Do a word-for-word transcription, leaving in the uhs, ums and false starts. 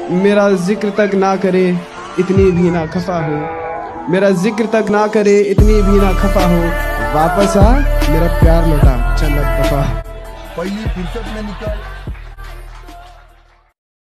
मेरा जिक्र तक ना करे इतनी भी ना खफा हो, मेरा जिक्र तक ना करे इतनी भी ना खफा हो, वापस आ मेरा प्यार लौटा चल अब दफा। पहली फुर्सत में निकल